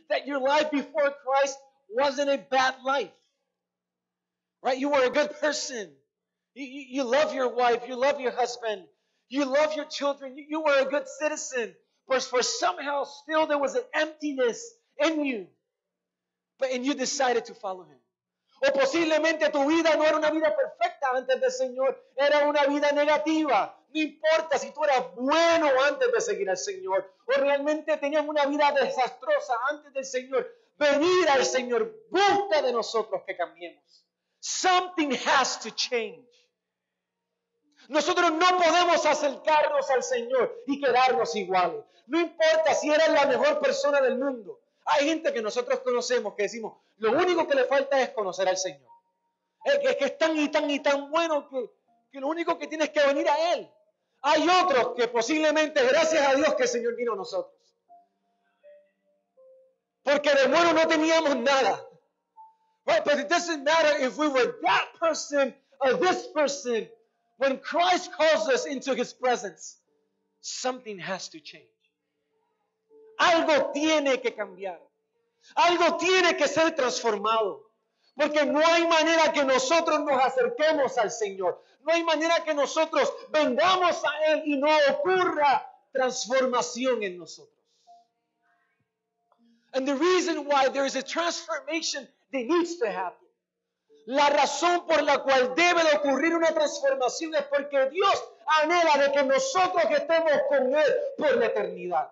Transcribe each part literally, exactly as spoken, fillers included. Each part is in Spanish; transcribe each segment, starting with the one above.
that your life before Christ wasn't a bad life. Right? You were a good person. You, you, you love your wife. You love your husband. You love your children. You, you were a good citizen. But for somehow still there was an emptiness in you. But and you decided to follow Him. O posiblemente tu vida no era una vida perfecta antes del Señor. Era una vida negativa. No importa si tú eras bueno antes de seguir al Señor. O realmente tenías una vida desastrosa antes del Señor. Venir al Señor busca de nosotros que cambiemos. Something has to change. Nosotros no podemos acercarnos al Señor y quedarnos iguales. No importa si eres la mejor persona del mundo. Hay gente que nosotros conocemos que decimos, lo único que le falta es conocer al Señor. Es que, es que es tan y tan y tan bueno que, que lo único que tienes que venir a Él. Hay otros que posiblemente, gracias a Dios que el Señor vino a nosotros. Porque de bueno no teníamos nada. Right? But it doesn't matter if we were that person or this person. When Christ calls us into His presence, something has to change. Algo tiene que cambiar. Algo tiene que ser transformado. Porque no hay manera que nosotros nos acerquemos al Señor. No hay manera que nosotros vengamos a Él y no ocurra transformación en nosotros. And the reason why there is a transformation that needs to happen. La razón por la cual debe de ocurrir una transformación es porque Dios anhela de que nosotros estemos con Él por la eternidad.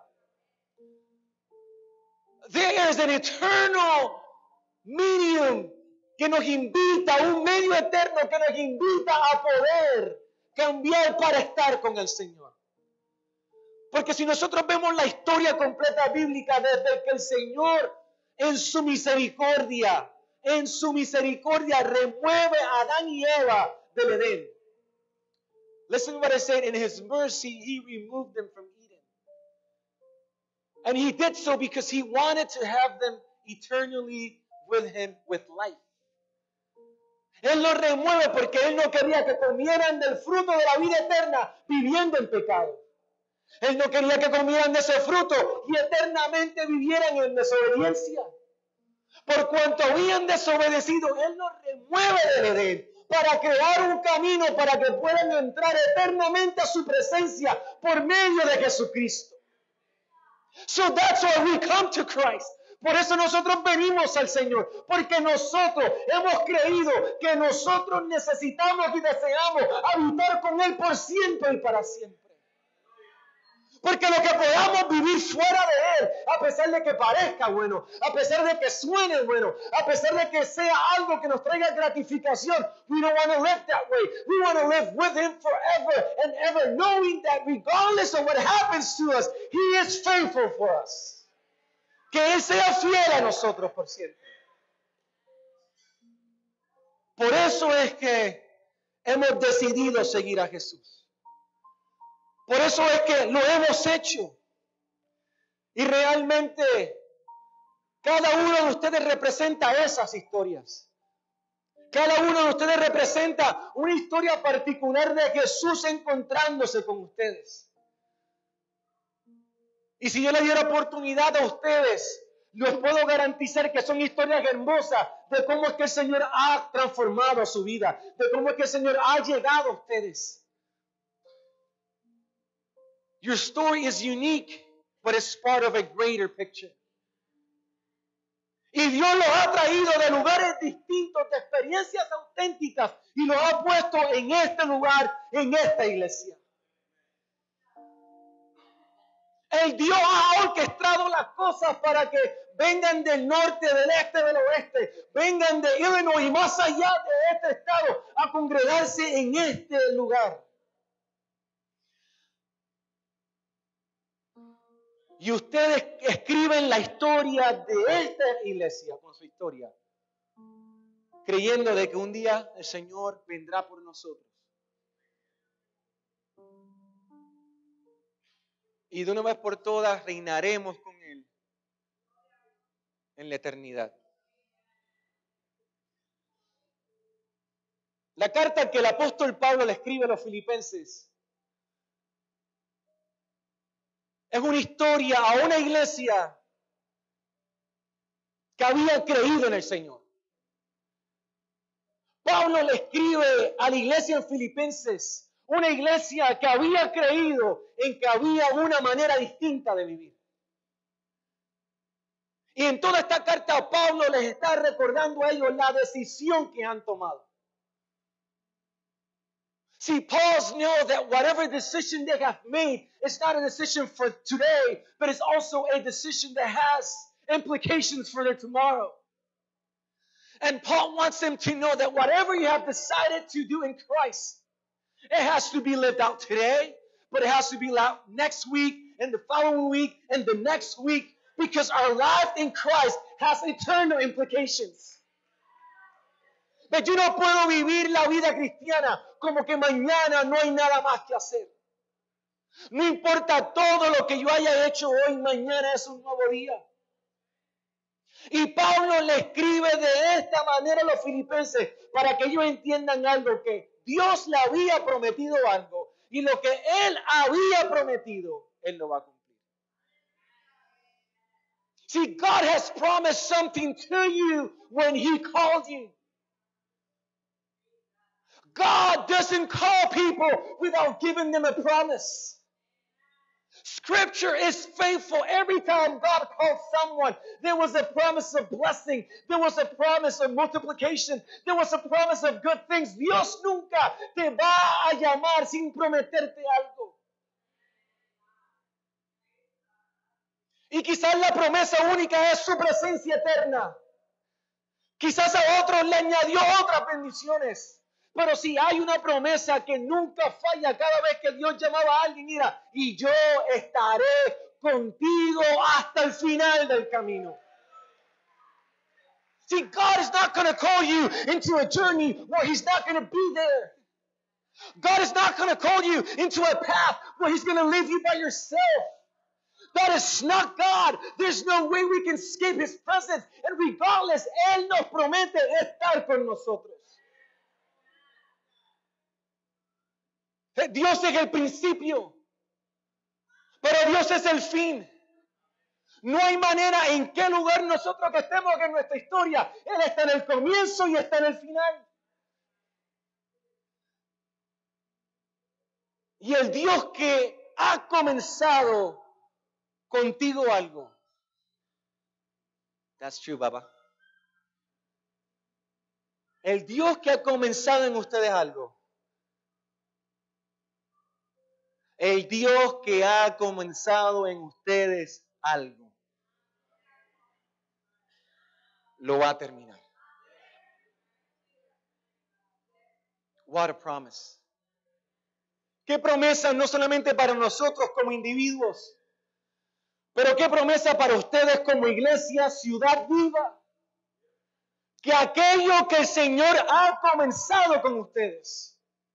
There is an eternal medium que nos invita, un medio eterno que nos invita a poder cambiar para estar con el Señor. Porque si nosotros vemos la historia completa bíblica desde que el Señor en su misericordia, en su misericordia remueve a Adán y Eva del Edén. Listen to what I said. In His mercy, He removed them from Eden. And He did so because He wanted to have them eternally with Him with life. Él los remueve porque Él no quería que comieran del fruto de la vida eterna viviendo en pecado. Él no quería que comieran de ese fruto y eternamente vivieran en desobediencia. Por cuanto habían desobedecido, Él los remueve del Edén para crear un camino para que puedan entrar eternamente a su presencia por medio de Jesucristo. So that's why we come to Christ. Por eso nosotros venimos al Señor, porque nosotros hemos creído que nosotros necesitamos y deseamos habitar con Él por siempre y para siempre. Porque lo que podamos vivir fuera de Él, a pesar de que parezca bueno, a pesar de que suene bueno, a pesar de que sea algo que nos traiga gratificación, we don't want to live that way. We want to live with Him forever and ever, knowing that regardless of what happens to us, He is faithful for us. Que Él sea fiel a nosotros por siempre. Por eso es que hemos decidido seguir a Jesús. Por eso es que lo hemos hecho. Y realmente cada uno de ustedes representa esas historias. Cada uno de ustedes representa una historia particular de Jesús encontrándose con ustedes. Y si yo le diera oportunidad a ustedes, les puedo garantizar que son historias hermosas de cómo es que el Señor ha transformado su vida, de cómo es que el Señor ha llegado a ustedes. Your story is unique, but it's part of a greater picture. Y Dios los ha traído de lugares distintos, de experiencias auténticas, y los ha puesto en este lugar, en esta iglesia. El Dios ha orquestado las cosas para que vengan del norte, del este, del oeste, vengan de Illinois y más allá de este estado a congregarse en este lugar. Y ustedes escriben la historia de esta iglesia con su historia, creyendo de que un día el Señor vendrá por nosotros. Y de una vez por todas reinaremos con Él en la eternidad. La carta que el apóstol Pablo le escribe a los filipenses es una historia a una iglesia que habían creído en el Señor. Pablo le escribe a la iglesia en Filipenses, una iglesia que había creído en que había una manera distinta de vivir. Y en toda esta carta Pablo les está recordando a ellos la decisión que han tomado. See, Paul knows that whatever decision they have made, it's not a decision for today, but it's also a decision that has implications for their tomorrow. And Paul wants them to know that whatever you have decided to do in Christ, it has to be lived out today, but it has to be lived out next week, and the following week, and the next week, because our life in Christ has eternal implications. Pero yo no puedo vivir la vida cristiana como que mañana no hay nada más que hacer. No importa todo lo que yo haya hecho hoy, mañana es un nuevo día. Y Pablo le escribe de esta manera a los filipenses para que ellos entiendan algo, que Dios le había prometido algo y lo que Él había prometido, Él lo va a cumplir. See, God has promised something to you when He called you. God doesn't call people without giving them a promise. Scripture is faithful. Every time God called someone, there was a promise of blessing. There was a promise of multiplication. There was a promise of good things. Dios nunca te va a llamar sin prometerte algo. Y quizás la promesa única es su presencia eterna. Quizás a otros le añadió otras bendiciones. Pero si hay una promesa que nunca falla, cada vez que Dios llamaba a alguien, mira, y yo estaré contigo hasta el final del camino. See, God is not going to call you into a journey where He's not going to be there. God is not going to call you into a path where He's going to leave you by yourself. That is not God. There's no way we can escape His presence. And regardless, Él nos promete estar con nosotros. Dios es el principio, pero Dios es el fin. No hay manera en qué lugar nosotros que estemos en nuestra historia. Él está en el comienzo y está en el final. Y el Dios que ha comenzado contigo algo. That's true, Baba. El Dios que ha comenzado en ustedes algo. El Dios que ha comenzado en ustedes algo, lo va a terminar. What a promise. Qué promesa no solamente para nosotros como individuos, pero qué promesa para ustedes como iglesia, ciudad viva. Que aquello que el Señor ha comenzado con ustedes.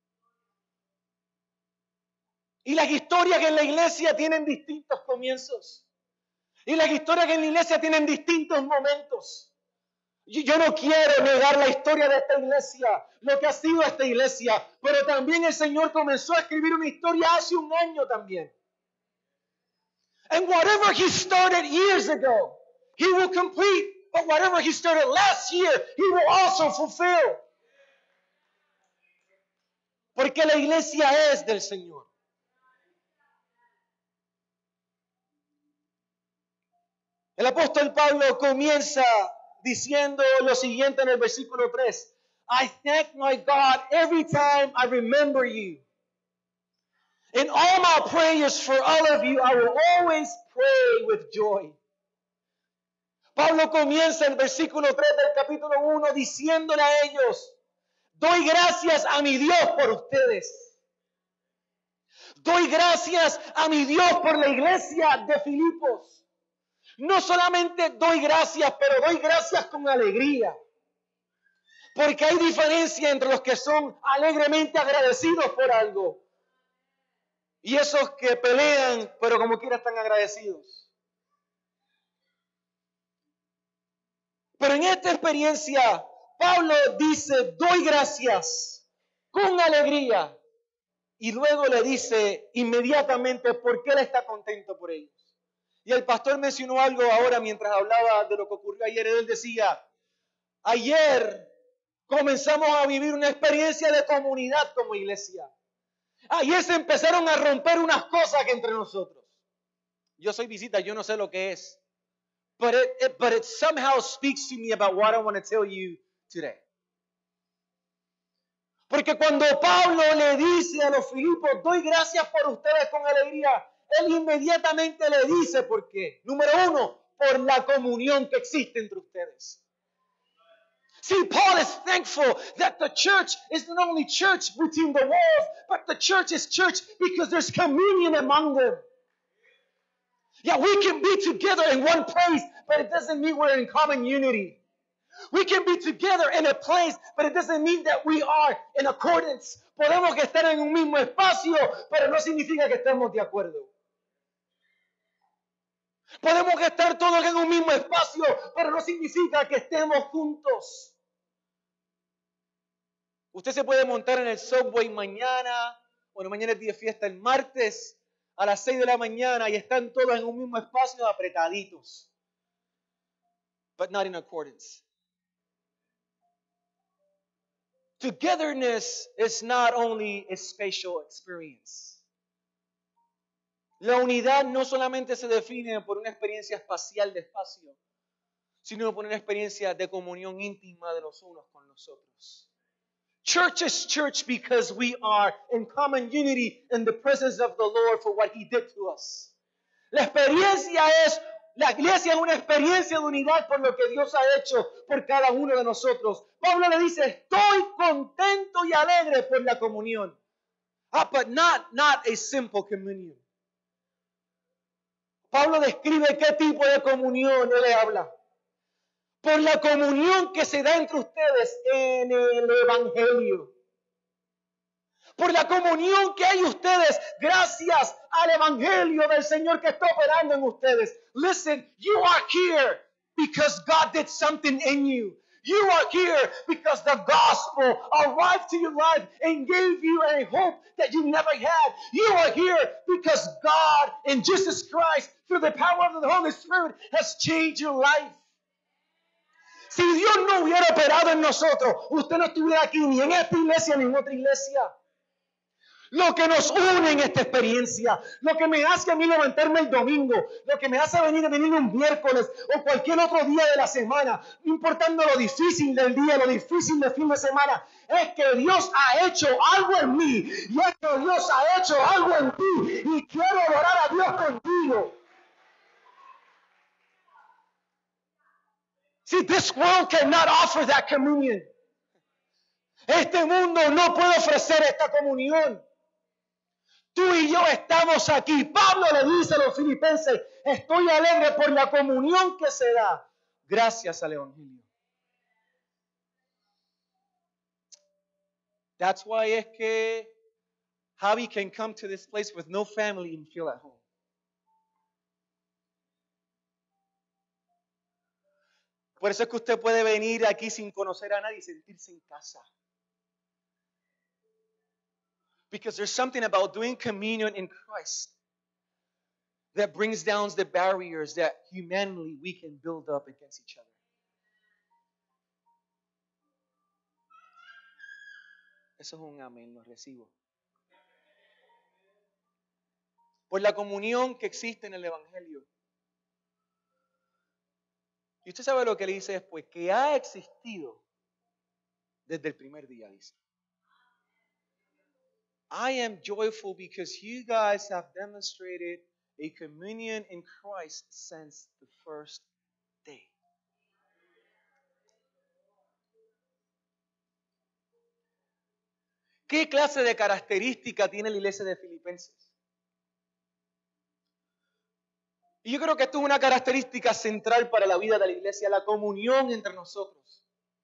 Y las historias que en la iglesia tienen distintos comienzos. Y las historias que en la iglesia tienen distintos momentos. Yo no quiero negar la historia de esta iglesia, lo que ha sido esta iglesia, pero también el Señor comenzó a escribir una historia hace un año también. And whatever He started years ago, He will complete. But whatever He started last year, He will also fulfill. Porque la iglesia es del Señor. El apóstol Pablo comienza diciendo lo siguiente en el versículo tres. I thank my God every time I remember you. In all my prayers for all of you, I will always pray with joy. Pablo comienza el versículo tres del capítulo uno diciéndole a ellos, doy gracias a mi Dios por ustedes. Doy gracias a mi Dios por la iglesia de Filipos. No solamente doy gracias, pero doy gracias con alegría. Porque hay diferencia entre los que son alegremente agradecidos por algo y esos que pelean, pero como quiera están agradecidos. Pero en esta experiencia, Pablo dice, doy gracias con alegría. Y luego le dice inmediatamente por qué él está contento por ellos. Y el pastor mencionó algo ahora mientras hablaba de lo que ocurrió ayer. Él decía, ayer comenzamos a vivir una experiencia de comunidad como iglesia. Ayer se empezaron a romper unas cosas que entre nosotros. Yo soy visita, yo no sé lo que es. But it, it, but it somehow speaks to me about what I want to tell you today. Porque cuando Pablo le dice a los Filipos, doy gracias por ustedes con alegría, él inmediatamente le dice por qué. Número uno, por la comunión que existe entre ustedes. See, Paul is thankful that the church is not only church between the walls, but the church is church because there's communion among them. Yeah, we can be together in one place, but it doesn't mean we're in common unity. We can be together in a place, but it doesn't mean that we are in accordance. Podemos estar en un mismo espacio, pero no significa que estemos de acuerdo. Podemos estar todos en un mismo espacio, pero no significa que estemos juntos. Usted se puede montar en el subway mañana, bueno, mañana es día de fiesta, el martes a las seis de la mañana y están todos en un mismo espacio apretaditos. But not in accordance. Togetherness is not only a spatial experience. La unidad no solamente se define por una experiencia espacial de espacio, sino por una experiencia de comunión íntima de los unos con los otros. Church is church because we are in common unity in the presence of the Lord for what He did to us. La experiencia es, la iglesia es una experiencia de unidad por lo que Dios ha hecho por cada uno de nosotros. Pablo le dice, estoy contento y alegre por la comunión. Ah, but not, not a simple communion. Pablo describe qué tipo de comunión él le habla. Por la comunión que se da entre ustedes en el Evangelio. Por la comunión que hay ustedes gracias al Evangelio del Señor que está operando en ustedes. Listen, you are here because God did something in you. You are here because the gospel arrived to your life and gave you a hope that you never had. You are here because God in Jesus Christ, through the power of the Holy Spirit, has changed your life. Si Dios no hubiera operado en nosotros, usted no estuviera aquí ni en esta iglesia ni en otra iglesia. Lo que nos une en esta experiencia, lo que me hace a mí levantarme el domingo, lo que me hace venir, venir un miércoles o cualquier otro día de la semana, no importando lo difícil del día, lo difícil del fin de semana, es que Dios ha hecho algo en mí y es que Dios ha hecho algo en ti y quiero adorar a Dios contigo. See, this world cannot offer that communion. Este mundo no puede ofrecer esta comunión. Tú y yo estamos aquí. Pablo le dice a los filipenses, estoy alegre por la comunión que se da gracias al Evangelio. That's why es que Javi can come to this place with no family and feel at home. Por eso es que usted puede venir aquí sin conocer a nadie y sentirse en casa. Because there's something about doing communion in Christ that brings down the barriers that humanly we can build up against each other. Eso es un amén, lo recibo. Por la comunión que existe en el Evangelio. Y usted sabe lo que le dice después, que ha existido desde el primer día, dice. I am joyful because you guys have demonstrated a communion in Christ since the first day. ¿Qué clase de característica tiene la iglesia de Filipenses? Y yo creo que esto es una característica central para la vida de la iglesia, la comunión entre nosotros.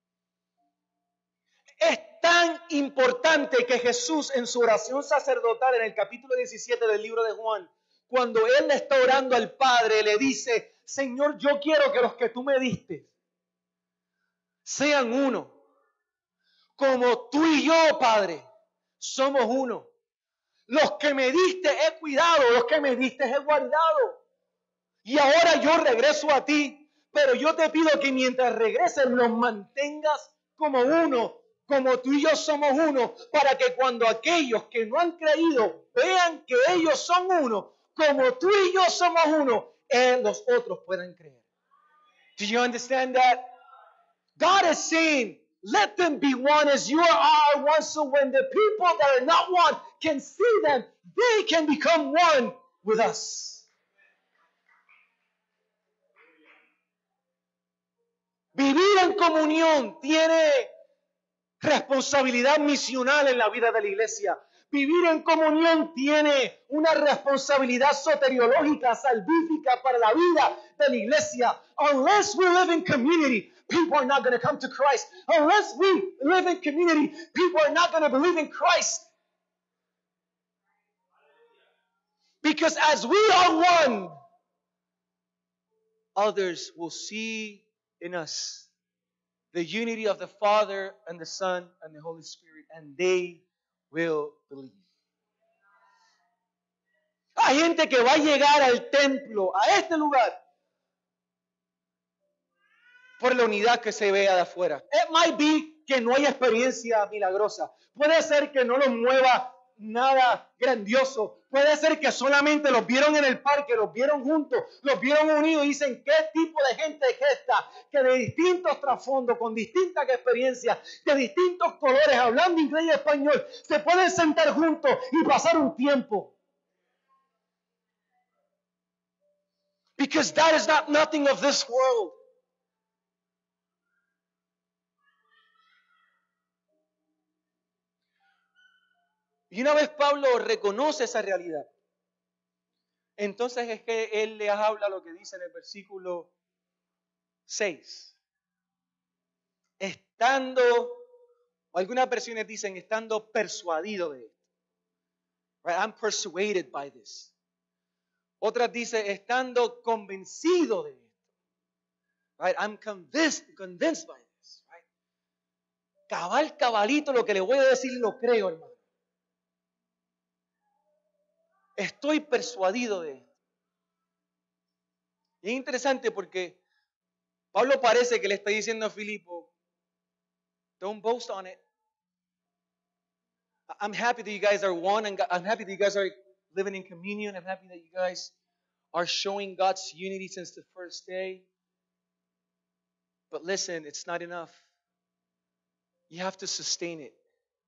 Es tan importante que Jesús en su oración sacerdotal en el capítulo diecisiete del libro de Juan, cuando Él le está orando al Padre, le dice, Señor, yo quiero que los que tú me diste sean uno. Como tú y yo, Padre, somos uno. Los que me diste he cuidado, los que me diste he guardado. Y ahora yo regreso a ti, pero yo te pido que mientras regreses los mantengas como uno, como tú y yo somos uno, para que cuando aquellos que no han creído vean que ellos son uno, como tú y yo somos uno, eh, los otros puedan creer. Do you understand that? God is saying, let them be one as you are one, so when the people that are not one can see them, they can become one with us. Vivir en comunión tiene responsabilidad misional en la vida de la iglesia. Vivir en comunión tiene una responsabilidad soteriológica, salvífica para la vida de la iglesia. Unless we live in community, people are not going to come to Christ. Unless we live in community, people are not going to believe in Christ. Because as we are one, others will see in us the unity of the Father and the Son and the Holy Spirit, and they will believe. Hay gente que va a llegar al templo, a este lugar, por la unidad que se vea de afuera. It might be que no hay experiencia milagrosa. Puede ser que no los mueva nada grandioso. Puede ser que solamente los vieron en el parque, los vieron juntos, los vieron unidos y dicen, ¿qué tipo de gente es esta? Que de distintos trasfondos, con distintas experiencias, de distintos colores, hablando inglés y español, se pueden sentar juntos y pasar un tiempo. Because that is not nothing of this world. Y una vez Pablo reconoce esa realidad, entonces es que él les habla lo que dice en el versículo seis. Estando, o algunas versiones dicen, estando persuadido de esto. Right? I'm persuaded by this. Otras dicen, estando convencido de esto. Right? I'm convinced, convinced by this. Right? Cabal, cabalito, lo que le voy a decir lo creo, hermano. Estoy persuadido de esto. Y es interesante porque Pablo parece que le está diciendo a Filipo, don't boast on it. I'm happy that you guys are one, and I'm happy that you guys are living in communion. I'm happy that you guys are showing God's unity since the first day. But listen, it's not enough. You have to sustain it.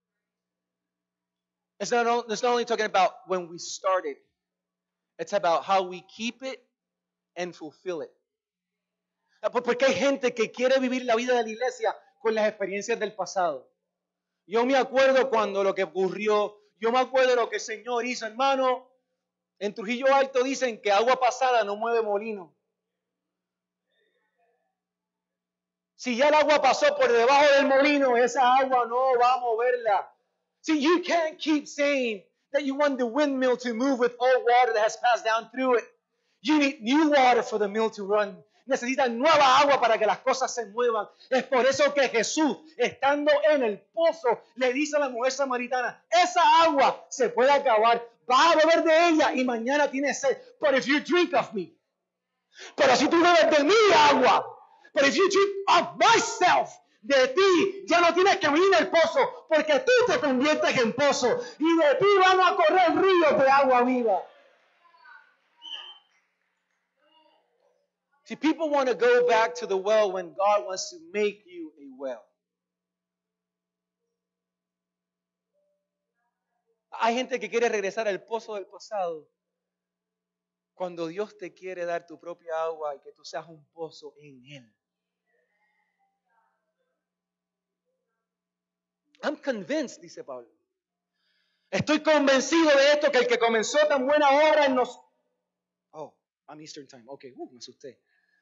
It's not, it's not only talking about when we started. It's about how we keep it and fulfill it. Porque hay gente que quiere vivir la vida de la iglesia con las experiencias del pasado. Yo me acuerdo cuando lo que ocurrió, yo me acuerdo lo que el Señor hizo, hermano. En Trujillo Alto dicen que agua pasada no mueve molino. Si ya el agua pasó por debajo del molino, esa agua no va a moverla. See, you can't keep saying that you want the windmill to move with old water that has passed down through it. You need new water for the mill to run. Necesitan nueva agua para que las cosas se muevan. Es por eso que Jesús, estando en el pozo, le dice a la mujer samaritana, esa agua se puede acabar, vas a beber de ella y mañana tienes sed. But if you drink of me, pero si tú bebes de mi agua, but if you drink of myself, de ti ya no tienes que venir al pozo, porque tú te conviertes en pozo y de ti van a correr ríos de agua viva. See, people want to go back to the well when God wants to make you a well. Hay gente que quiere regresar al pozo del pasado cuando Dios te quiere dar tu propia agua y que tú seas un pozo en Él. I'm convinced, dice Pablo. Estoy convencido de esto, que el que comenzó tan buena obra en nos... Oh, I'm Eastern Time. Ok, uh, me asusté.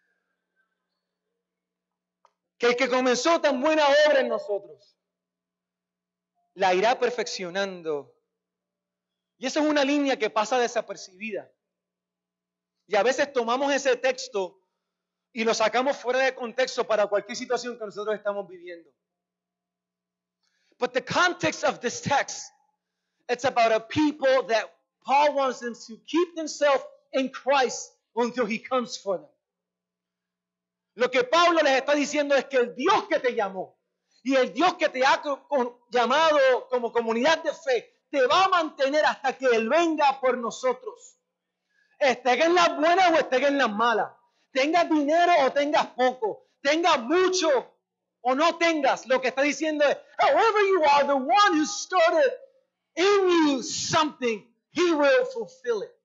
Que el que comenzó tan buena obra en nosotros la irá perfeccionando. Y esa es una línea que pasa desapercibida. Y a veces tomamos ese texto y lo sacamos fuera de contexto para cualquier situación que nosotros estamos viviendo. But the context of this text, it's about a people that Paul wants them to keep themselves in Christ until he comes for them. Lo que Pablo les está diciendo es que el Dios que te llamó y el Dios que te ha llamado como comunidad de fe te va a mantener hasta que Él venga por nosotros. Estés en las buenas o estés en las malas. Tengas dinero o tengas poco. Tengas mucho o no tengas. Lo que está diciendo es, however you are, the one who started in you something, He will fulfill it.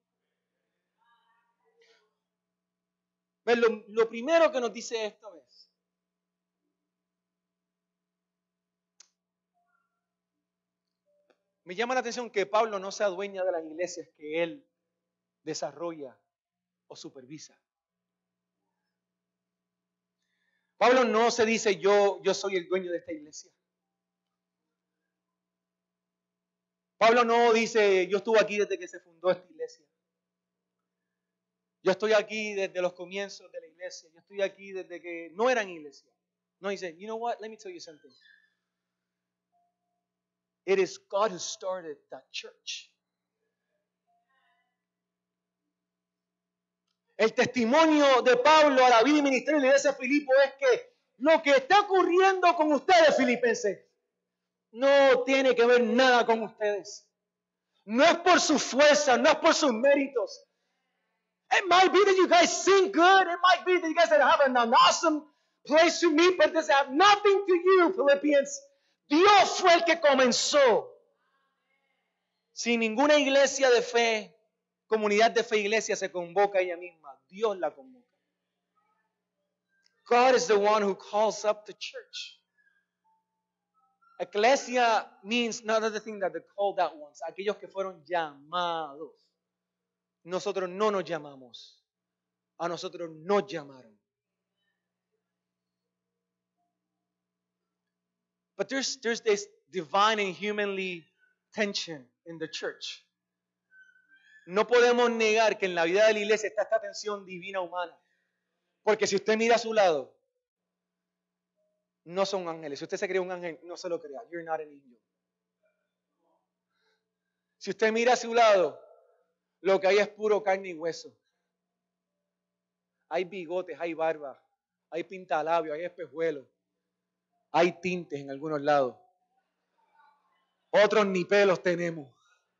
Lo, lo primero que nos dice esto es, me llama la atención que Pablo no se adueña de las iglesias que él desarrolla o supervisa. Pablo no se dice yo, yo soy el dueño de esta iglesia. Pablo no dice yo estuve aquí desde que se fundó esta iglesia. Yo estoy aquí desde los comienzos de la iglesia. Yo estoy aquí desde que no eran iglesia. No, dice, you know what? Let me tell you something. It is God who started that church. El testimonio de Pablo a la vida y ministerio de la iglesia de Filipo es que lo que está ocurriendo con ustedes, filipenses, no tiene que ver nada con ustedes. No es por su fuerza, no es por sus méritos. It might be that you guys sing good. It might be that you guys have an awesome place to meet, but this has nothing to you, Philippians. Dios fue el que comenzó. Si ninguna iglesia de fe, comunidad de fe, iglesia se convoca a ella misma, Dios la convoca. God is the one who calls up the church. Ecclesia means not other thing that the called out ones, aquellos que fueron llamados. Nosotros no nos llamamos, a nosotros nos llamaron. But there's, there's this divine and humanly tension in the church. No podemos negar que en la vida de la iglesia está esta tensión divina humana. Porque si usted mira a su lado, no son ángeles. Si usted se cree un ángel, no se lo crea. You're not an angel. Si usted mira a su lado, lo que hay es puro carne y hueso. Hay bigotes, hay barba, hay pintalabios, hay espejuelos, hay tintes en algunos lados. Otros ni pelos tenemos.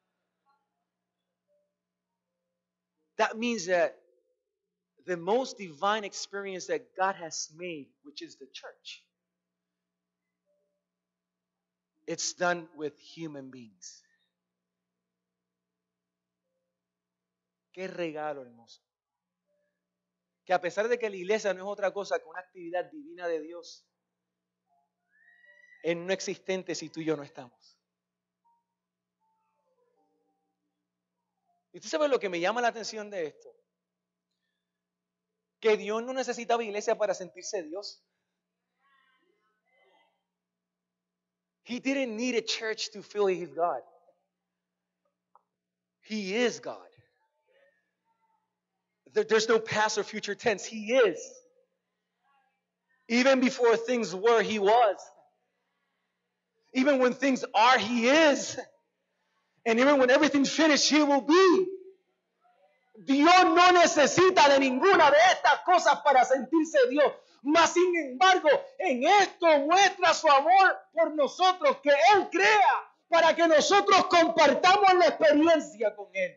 That means that the most divine experience that God has made, which is the church, it's done with human beings. Qué regalo hermoso. Que a pesar de que la iglesia no es otra cosa que una actividad divina de Dios, es no existente si tú y yo no estamos. ¿Y usted sabe lo que me llama la atención de esto? Que Dios no necesitaba iglesia para sentirse Dios. He didn't need a church to feel He's God. He is God. There's no past or future tense. He is. Even before things were, He was. Even when things are, He is. And even when everything's finished, He will be. Dios no necesita de ninguna de estas cosas para sentirse Dios. Mas, sin embargo, en esto muestra su amor por nosotros, que Él crea para que nosotros compartamos la experiencia con Él.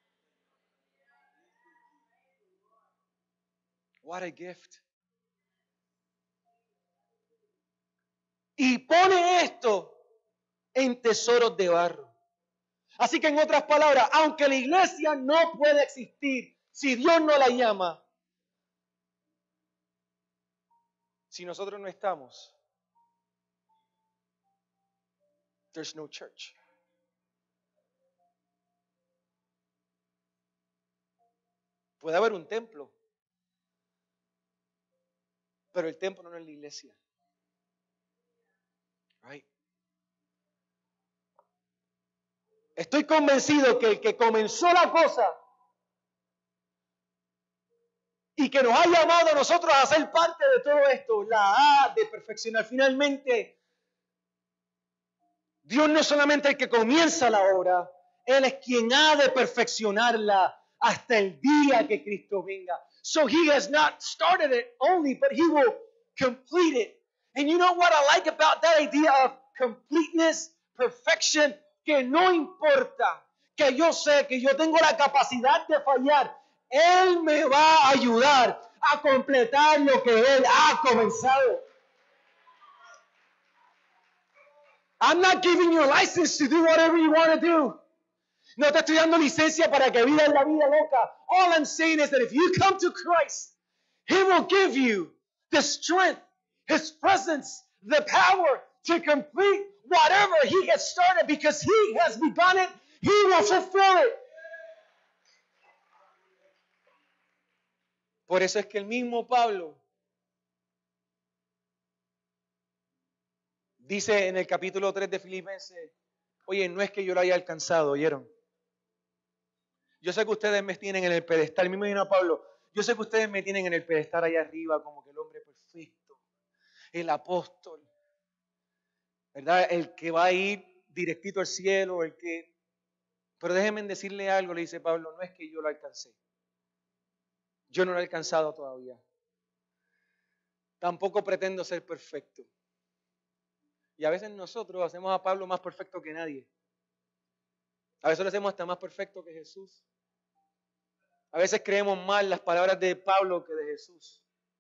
What a gift. Y pone esto en tesoros de barro. Así que en otras palabras, aunque la iglesia no puede existir si Dios no la llama, si nosotros no estamos, there's no church. Puede haber un templo, pero el templo no es la iglesia. Right? Estoy convencido que el que comenzó la cosa y que nos ha llamado a nosotros a ser parte de todo esto, la ha de perfeccionar. Finalmente, Dios no es solamente el que comienza la obra, Él es quien ha de perfeccionarla hasta el día que Cristo venga. So he has not started it only, but he will complete it. And you know what I like about that idea of completeness, perfection, que no importa, que yo sé que yo tengo la capacidad de fallar, Él me va a ayudar a completar lo que Él ha comenzado. I'm not giving you a license to do whatever you want to do. No te estoy dando licencia para que vivas la vida loca. All I'm saying is that if you come to Christ, He will give you the strength, His presence, the power to complete whatever He has started, because He has begun it, He will fulfill it. Por eso es que el mismo Pablo dice en el capítulo tres de Filipenses, oye, no es que yo lo haya alcanzado, ¿oyeron? Yo sé que ustedes me tienen en el pedestal, me imagino a Pablo, yo sé que ustedes me tienen en el pedestal allá arriba como que el hombre perfecto, el apóstol, ¿verdad? El que va a ir directito al cielo, el que... Pero déjenme decirle algo, le dice Pablo, no es que yo lo alcancé. Yo no lo he alcanzado todavía. Tampoco pretendo ser perfecto. Y a veces nosotros hacemos a Pablo más perfecto que nadie. A veces lo hacemos hasta más perfecto que Jesús. A veces creemos mal las palabras de Pablo que de Jesús.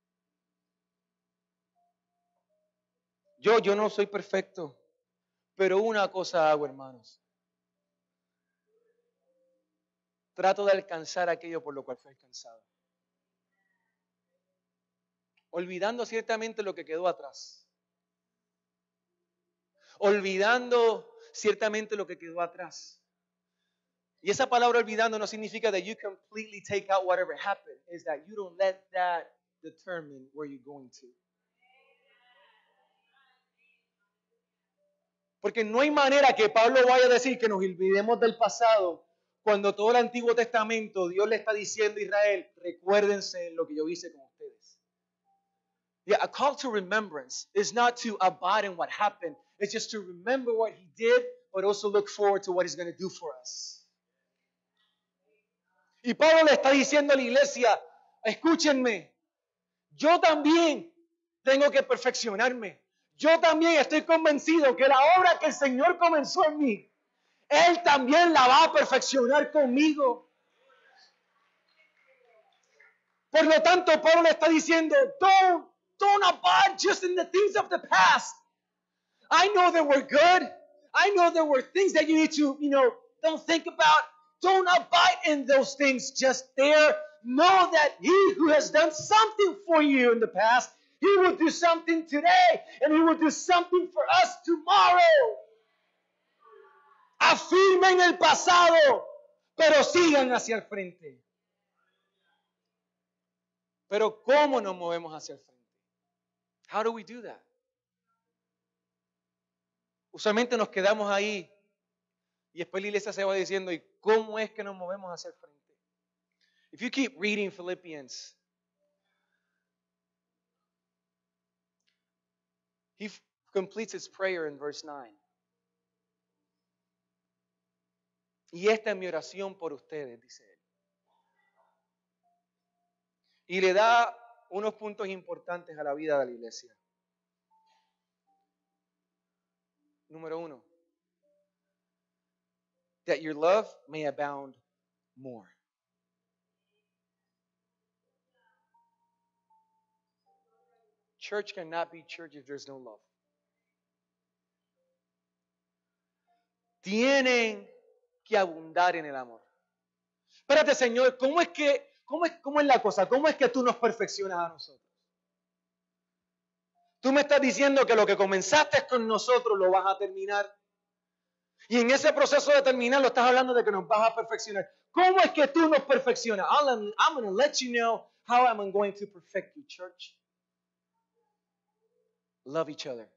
Yo, yo no soy perfecto, pero una cosa hago, hermanos. Trato de alcanzar aquello por lo cual fui alcanzado. Olvidando ciertamente lo que quedó atrás. Olvidando ciertamente lo que quedó atrás. Y esa palabra olvidando no significa that you completely take out whatever happened. Is that you don't let that determine where you're going to. Porque no hay manera que Pablo vaya a decir que nos olvidemos del pasado cuando todo el Antiguo Testamento Dios le está diciendo a Israel, recuérdense lo que yo hice con ustedes. Yeah, a call to remembrance is not to abide in what happened. It's just to remember what He did, but also look forward to what He's going to do for us. Y Pablo le está diciendo a la iglesia, escúchenme, yo también tengo que perfeccionarme. Yo también estoy convencido que la obra que el Señor comenzó en mí, Él también la va a perfeccionar conmigo. Por lo tanto, Pablo le está diciendo, don't, don't abide just in the things of the past. I know that we're good. I know there were things that you need to, you know, don't think about. Don't abide in those things just there. Know that He who has done something for you in the past, He will do something today, and He will do something for us tomorrow. Afirmen el pasado, pero sigan hacia el frente. Pero ¿cómo nos movemos hacia el frente? How do we do that? Usualmente nos quedamos ahí y después la iglesia se va diciendo, ¿y cómo es que nos movemos hacia el frente? If you keep reading Philippians, he f- completes his prayer in verse nine. Y esta es mi oración por ustedes, dice él. Y le da unos puntos importantes a la vida de la iglesia. Número uno, that your love may abound more. Church cannot be church if there's no love. Tienen que abundar en el amor. Espérate, Señor, ¿cómo es que, cómo es, cómo es la cosa? ¿Cómo es que tú nos perfeccionas a nosotros? Tú me estás diciendo que lo que comenzaste con nosotros lo vas a terminar. Y en ese proceso de terminarlo estás hablando de que nos vas a perfeccionar. ¿Cómo es que tú nos perfeccionas? I'm, I'm going to let you know how I'm going to perfect you, church. Love each other.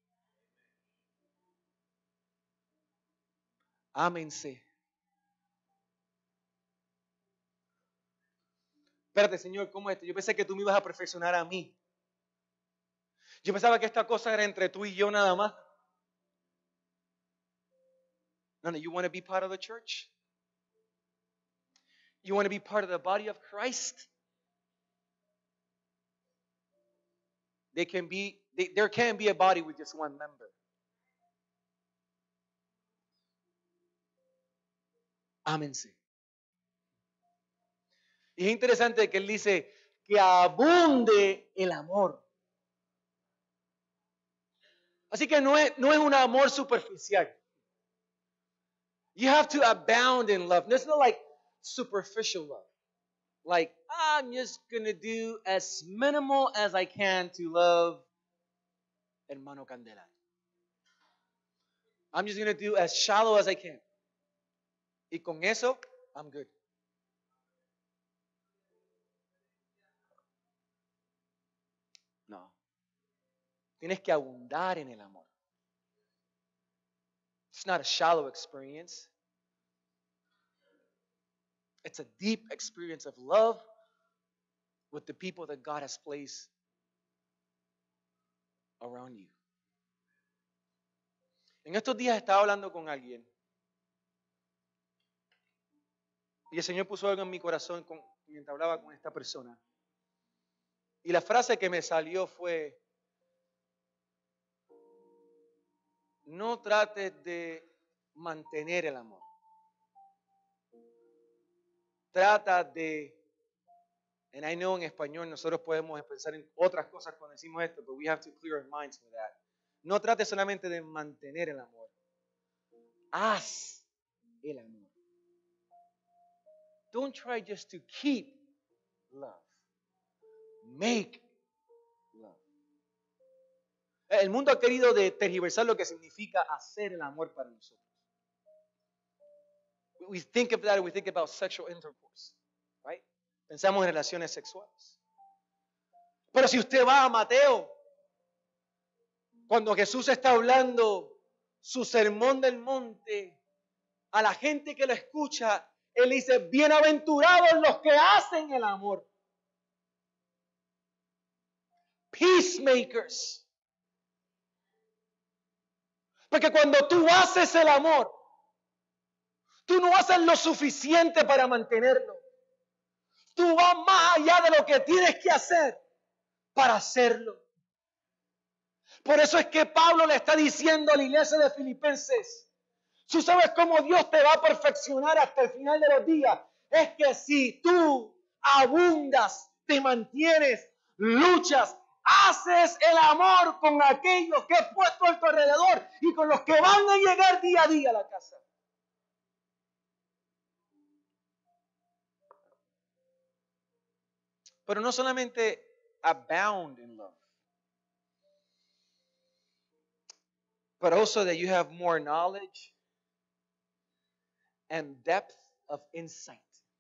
Ámense. Espérate, Señor, ¿cómo es esto? Yo pensé que tú me ibas a perfeccionar a mí. Yo pensaba que esta cosa era entre tú y yo nada más. No, no, you want to be part of the church? You want to be part of the body of Christ? They can be, they, there can be a body with just one member. Ámense. Y es interesante que él dice que abunde el amor. Así que no es, no es un amor superficial. You have to abound in love. There's no like superficial love. Like, I'm just going to do as minimal as I can to love Hermano Candela. I'm just going to do as shallow as I can. Y con eso, I'm good. No. Tienes que abundar en el amor. It's not a shallow experience. It's a deep experience of love with the people that God has placed around you. En estos días estaba hablando con alguien y el Señor puso algo en mi corazón con, mientras hablaba con esta persona. Y la frase que me salió fue: no trates de mantener el amor. Trata de, and I know en español nosotros podemos pensar en otras cosas cuando decimos esto, but we have to clear our minds for that. No trates solamente de mantener el amor. Haz el amor. Don't try just to keep love. Make love. El mundo ha querido de tergiversar lo que significa hacer el amor para nosotros. We think of that and we think about sexual intercourse, right? Pensamos en relaciones sexuales. Pero si usted va a Mateo, cuando Jesús está hablando su sermón del monte, a la gente que lo escucha, Él dice: bienaventurados los que hacen el amor. Peacemakers. Porque cuando tú haces el amor, tú no haces lo suficiente para mantenerlo. Tú vas más allá de lo que tienes que hacer para hacerlo. Por eso es que Pablo le está diciendo a la iglesia de Filipenses: tú sabes cómo Dios te va a perfeccionar hasta el final de los días. Es que si tú abundas, te mantienes, luchas, haces el amor con aquellos que he puesto a tu alrededor y con los que van a llegar día a día a la casa. Pero no solamente abound in love, but also that you have more knowledge and depth of insight.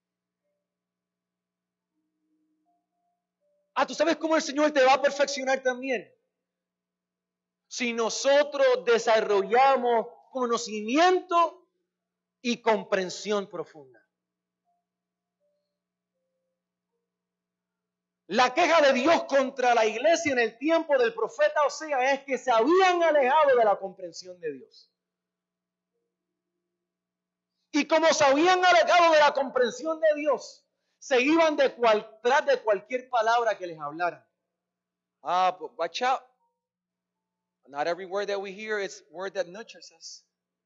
Ah, ¿tú sabes cómo el Señor te va a perfeccionar también? Si nosotros desarrollamos conocimiento y comprensión profunda. La queja de Dios contra la iglesia en el tiempo del profeta Oseas es que se habían alejado de la comprensión de Dios. Y como se habían alejado de la comprensión de Dios, se iban de cual, tras de cualquier palabra que les hablaran. Ah, but watch out. Not every word that we hear is word that nurtures us.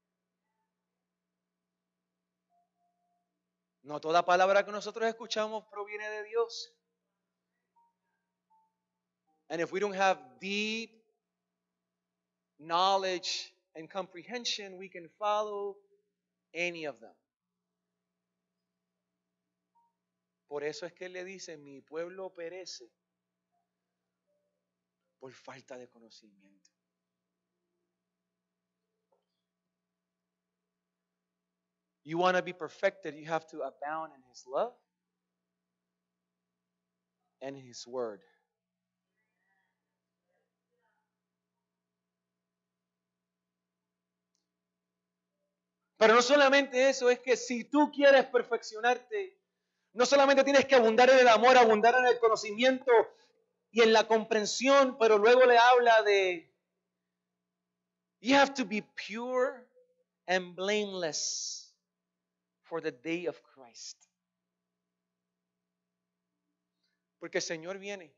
No toda palabra que nosotros escuchamos proviene de Dios. And if we don't have deep knowledge and comprehension, we can follow any of them. Por eso es que él le dice: mi pueblo perece por falta de conocimiento. You want to be perfected, you have to abound in His love and in His word. Pero no solamente eso, es que si tú quieres perfeccionarte, no solamente tienes que abundar en el amor, abundar en el conocimiento y en la comprensión, pero luego le habla de you have to be pure and blameless for the day of Christ. Porque el Señor viene.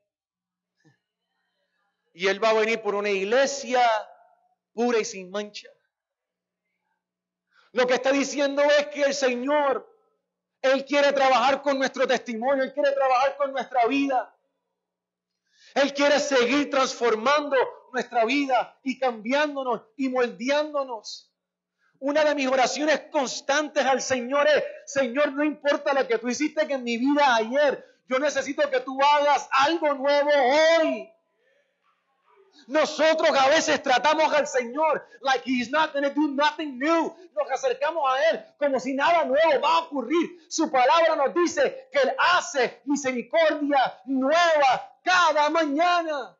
Y Él va a venir por una iglesia pura y sin mancha. Lo que está diciendo es que el Señor, Él quiere trabajar con nuestro testimonio, Él quiere trabajar con nuestra vida. Él quiere seguir transformando nuestra vida y cambiándonos y moldeándonos. Una de mis oraciones constantes al Señor es: Señor, no importa lo que tú hiciste en mi vida ayer, yo necesito que tú hagas algo nuevo hoy. Nosotros a veces tratamos al Señor like He's not going to do nothing new. Nos acercamos a Él como si nada nuevo va a ocurrir. Su palabra nos dice que Él hace misericordia nueva cada mañana.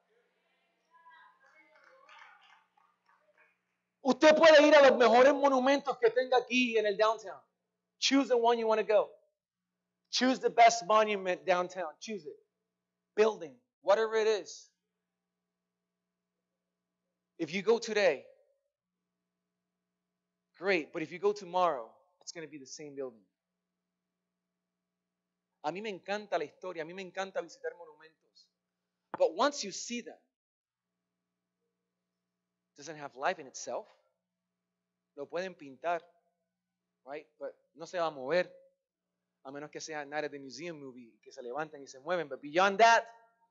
Usted puede ir a los mejores monumentos que tenga aquí en el downtown. Choose the one you want to go. Choose the best monument downtown. Choose it. Building, whatever it is. If you go today, great. But if you go tomorrow, it's going to be the same building. A mí me encanta la historia. A mí me encanta visitar monumentos. But once you see them, it doesn't have life in itself. Lo pueden pintar, right? But no se va a mover, a menos que sea Night at the Museum movie, que se levantan y se mueven. But beyond that,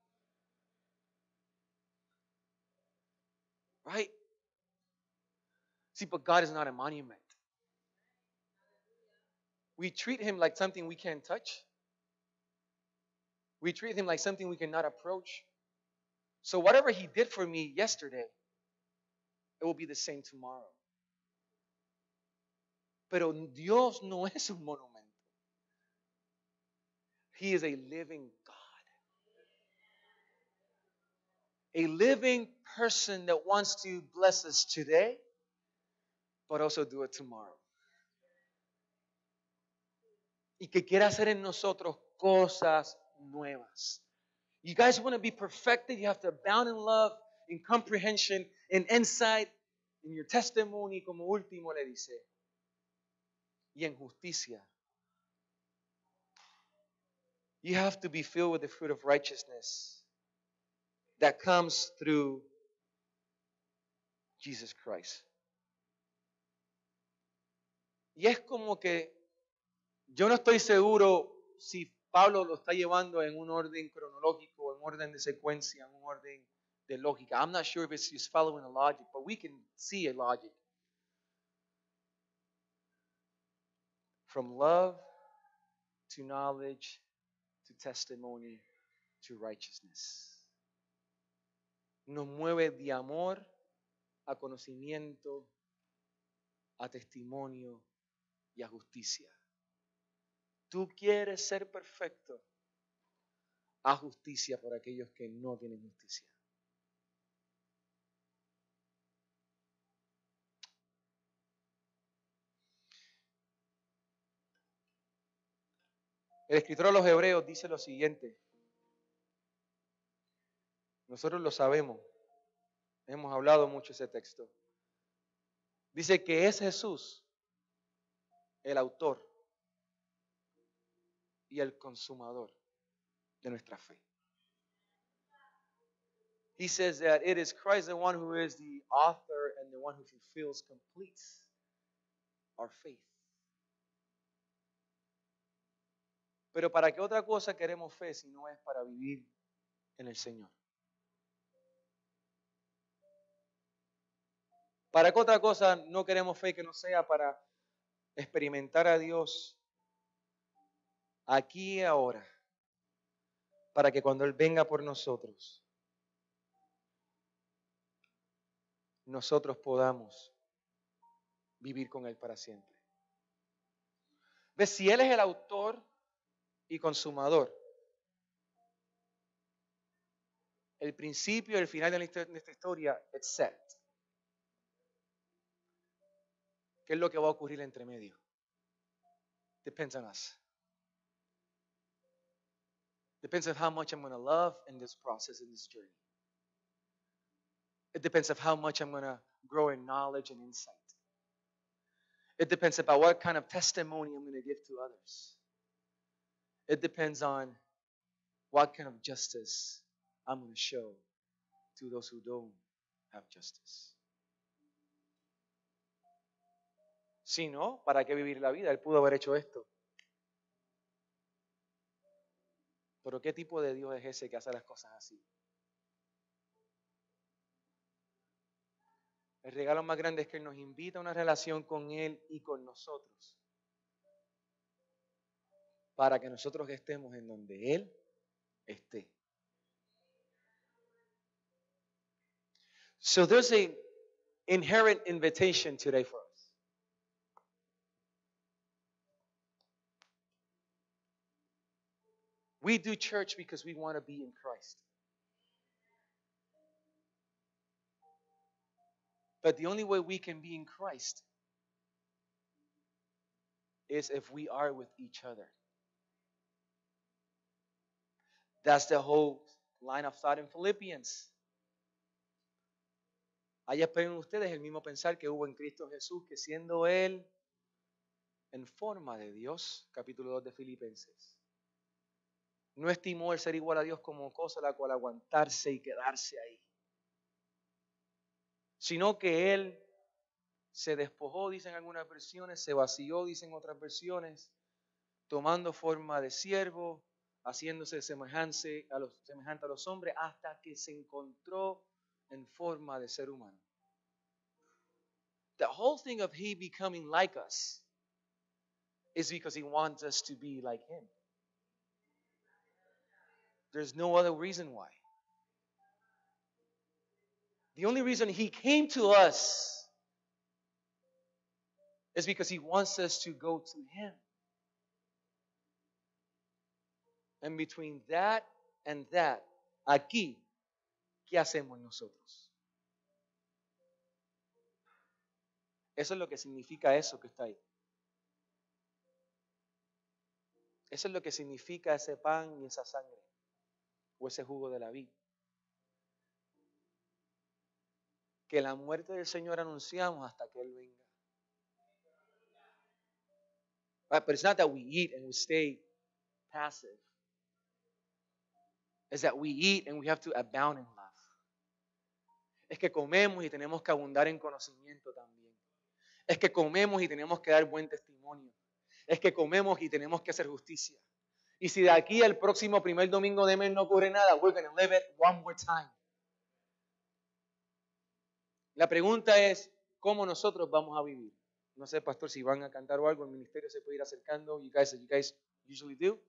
right? See, but God is not a monument. We treat Him like something we can't touch. We treat Him like something we cannot approach. So whatever He did for me yesterday, it will be the same tomorrow. Pero Dios no es un monumento. He is a living God. A living person that wants to bless us today, but also do it tomorrow. Y que quiera hacer en nosotros cosas nuevas. You guys want to be perfected, you have to abound in love, in comprehension, in insight, in your testimony, como último le dice, y en justicia. You have to be filled with the fruit of righteousness that comes through Jesus Christ. Y es como que yo no estoy seguro si Pablo lo está llevando en un orden cronológico, en orden de secuencia, en un orden de lógica. I'm not sure if it's just following a logic, but we can see a logic. From love to knowledge to testimony to righteousness. Nos mueve de amor a conocimiento, a testimonio y a justicia. Tú quieres ser perfecto, haz justicia por aquellos que no tienen justicia. El escritor a los Hebreos dice lo siguiente. Nosotros lo sabemos. Hemos hablado mucho ese texto. Dice que es Jesús el autor y el consumador de nuestra fe. He says that it is Christ the one who is the author and the one who fulfills, completes our faith. Pero ¿para qué otra cosa queremos fe si no es para vivir en el Señor? ¿Para qué otra cosa no queremos fe que no sea para experimentar a Dios aquí y ahora? Para que cuando Él venga por nosotros, nosotros podamos vivir con Él para siempre. ¿Ves? Si Él es el autor y consumador, el principio y el final de esta historia, it's set. ¿Qué es lo que va a ocurrir entre medio? Depends on us. Depends on how much I'm going to love in this process, in this journey. It depends on how much I'm going to grow in knowledge and insight. It depends about what kind of testimony I'm going to give to others. It depends on what kind of justice I'm going to show to those who don't have justice. Si no, ¿para qué vivir la vida? Él pudo haber hecho esto. Pero ¿qué tipo de Dios es ese que hace las cosas así? El regalo más grande es que Él nos invita a una relación con Él y con nosotros. Para que nosotros estemos en donde Él esté. So there's an inherent invitation today for us. We do church because we want to be in Christ. But the only way we can be in Christ is if we are with each other. That's the whole line of thought in Philippians. Ahí esperen ustedes el mismo pensar que hubo en Cristo Jesús, que siendo Él en forma de Dios, capítulo dos de Filipenses, no estimó el ser igual a Dios como cosa a la cual aguantarse y quedarse ahí, sino que Él se despojó, dicen algunas versiones, se vació, dicen otras versiones, tomando forma de siervo, haciéndose semejante a los, semejante a los hombres, hasta que se encontró en forma de ser humano. The whole thing of He becoming like us is because He wants us to be like Him. There's no other reason why. The only reason He came to us is because He wants us to go to Him. And between that and that, aquí, ¿qué hacemos nosotros? Eso es lo que significa eso que está ahí. Eso es lo que significa ese pan y esa sangre, o ese jugo de la vid. Que la muerte del Señor anunciamos hasta que Él venga. Right? But it's not that we eat and we stay passive. It's that we eat and we have to abound in love. Es que comemos y tenemos que abundar en conocimiento también. Es que comemos y tenemos que dar buen testimonio. Es que comemos y tenemos que hacer justicia. Y si de aquí al próximo primer domingo de mes no ocurre nada, we're going to live it one more time. La pregunta es, ¿cómo nosotros vamos a vivir? No sé, pastor, si van a cantar o algo, el ministerio se puede ir acercando. You guys, you guys usually do.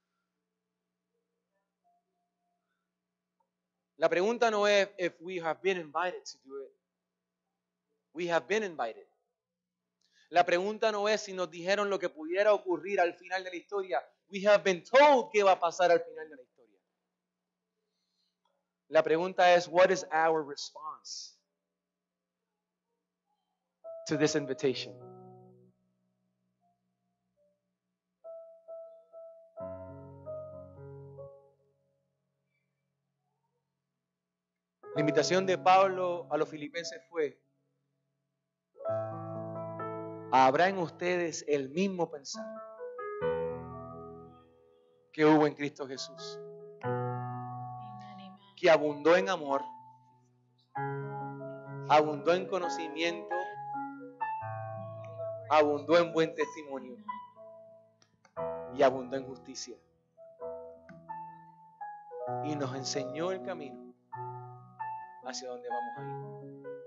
La pregunta no es if we have been invited to do it. We have been invited. La pregunta no es si nos dijeron lo que pudiera ocurrir al final de la historia. We have been told qué va a pasar al final de la historia. La pregunta es, what is our response to this invitation? La invitación de Pablo a los filipenses fue: habrá en ustedes el mismo pensar que hubo en Cristo Jesús, que abundó en amor, abundó en conocimiento, abundó en buen testimonio y abundó en justicia. Y nos enseñó el camino hacia donde vamos a ir.